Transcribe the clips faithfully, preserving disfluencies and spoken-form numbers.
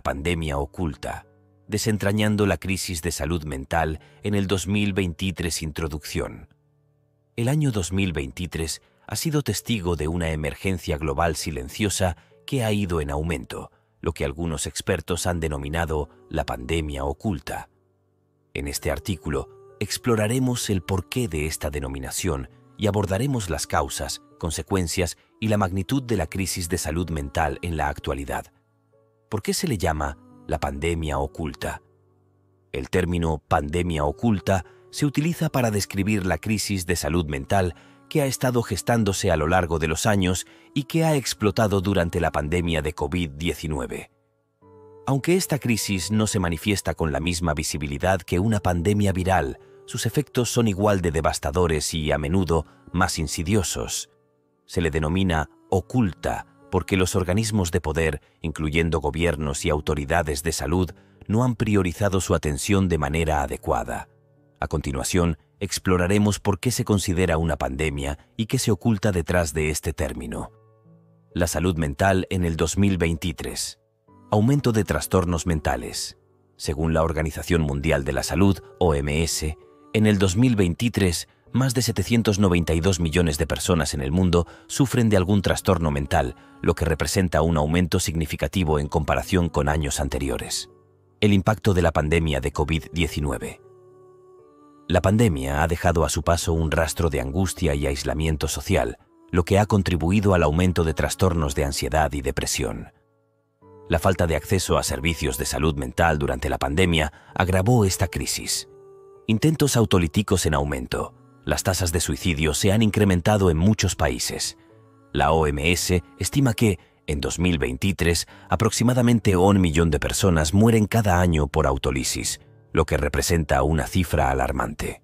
la pandemia oculta, desentrañando la crisis de salud mental en el dos mil veintitrés. Introducción. El año dos mil veintitrés ha sido testigo de una emergencia global silenciosa que ha ido en aumento, lo que algunos expertos han denominado la pandemia oculta. En este artículo exploraremos el porqué de esta denominación y abordaremos las causas, consecuencias y la magnitud de la crisis de salud mental en la actualidad. ¿Por qué se le llama la pandemia oculta? El término pandemia oculta se utiliza para describir la crisis de salud mental que ha estado gestándose a lo largo de los años y que ha explotado durante la pandemia de COVID diecinueve. Aunque esta crisis no se manifiesta con la misma visibilidad que una pandemia viral, sus efectos son igual de devastadores y, a menudo, más insidiosos. Se le denomina oculta porque los organismos de poder, incluyendo gobiernos y autoridades de salud, no han priorizado su atención de manera adecuada. A continuación, exploraremos por qué se considera una pandemia y qué se oculta detrás de este término. La salud mental en el dos mil veintitrés. Aumento de trastornos mentales. Según la Organización Mundial de la Salud, O M S, en el dos mil veintitrés, más de setecientos noventa y dos millones de personas en el mundo sufren de algún trastorno mental, lo que representa un aumento significativo en comparación con años anteriores. El impacto de la pandemia de COVID diecinueve. La pandemia ha dejado a su paso un rastro de angustia y aislamiento social, lo que ha contribuido al aumento de trastornos de ansiedad y depresión. La falta de acceso a servicios de salud mental durante la pandemia agravó esta crisis. Intentos autolíticos en aumento. Las tasas de suicidio se han incrementado en muchos países. La O M S estima que, en dos mil veintitrés, aproximadamente un millón de personas mueren cada año por autolisis, lo que representa una cifra alarmante.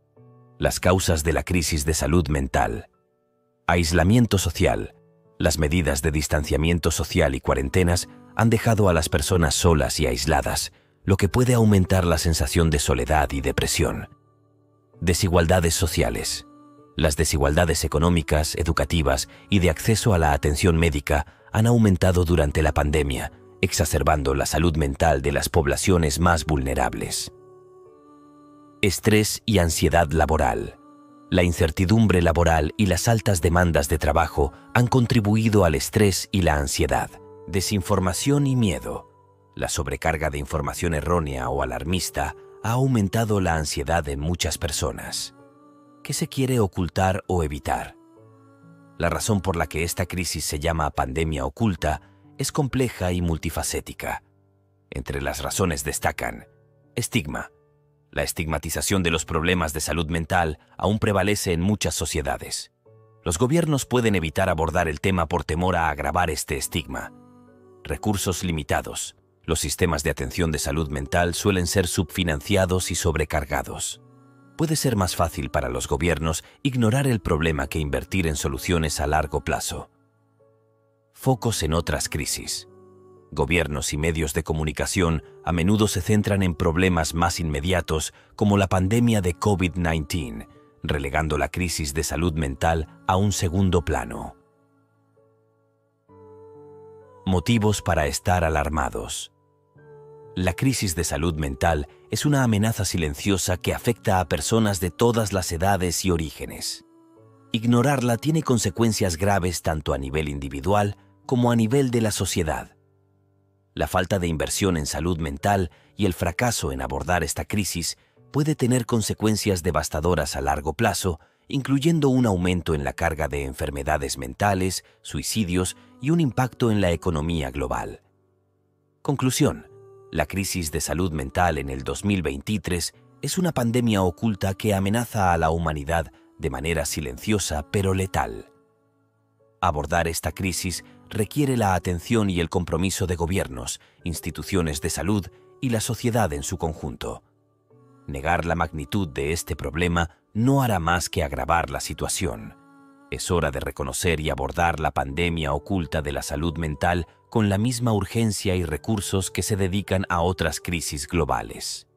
Las causas de la crisis de salud mental. Aislamiento social. Las medidas de distanciamiento social y cuarentenas han dejado a las personas solas y aisladas, lo que puede aumentar la sensación de soledad y depresión. Desigualdades sociales. Las desigualdades económicas, educativas y de acceso a la atención médica han aumentado durante la pandemia, exacerbando la salud mental de las poblaciones más vulnerables. Estrés y ansiedad laboral. La incertidumbre laboral y las altas demandas de trabajo han contribuido al estrés y la ansiedad. Desinformación y miedo. La sobrecarga de información errónea o alarmista ha aumentado la ansiedad en muchas personas. ¿Qué se quiere ocultar o evitar? La razón por la que esta crisis se llama pandemia oculta es compleja y multifacética. Entre las razones destacan: estigma. La estigmatización de los problemas de salud mental aún prevalece en muchas sociedades. Los gobiernos pueden evitar abordar el tema por temor a agravar este estigma. Recursos limitados. Los sistemas de atención de salud mental suelen ser subfinanciados y sobrecargados. Puede ser más fácil para los gobiernos ignorar el problema que invertir en soluciones a largo plazo. Focos en otras crisis. Gobiernos y medios de comunicación a menudo se centran en problemas más inmediatos como la pandemia de COVID diecinueve, relegando la crisis de salud mental a un segundo plano. Motivos para estar alarmados. La crisis de salud mental es una amenaza silenciosa que afecta a personas de todas las edades y orígenes. Ignorarla tiene consecuencias graves tanto a nivel individual como a nivel de la sociedad. La falta de inversión en salud mental y el fracaso en abordar esta crisis puede tener consecuencias devastadoras a largo plazo, incluyendo un aumento en la carga de enfermedades mentales, suicidios y un impacto en la economía global. Conclusión. La crisis de salud mental en el dos mil veintitrés es una pandemia oculta que amenaza a la humanidad de manera silenciosa pero letal. Abordar esta crisis requiere la atención y el compromiso de gobiernos, instituciones de salud y la sociedad en su conjunto. Negar la magnitud de este problema no hará más que agravar la situación. Es hora de reconocer y abordar la pandemia oculta de la salud mental con la misma urgencia y recursos que se dedican a otras crisis globales.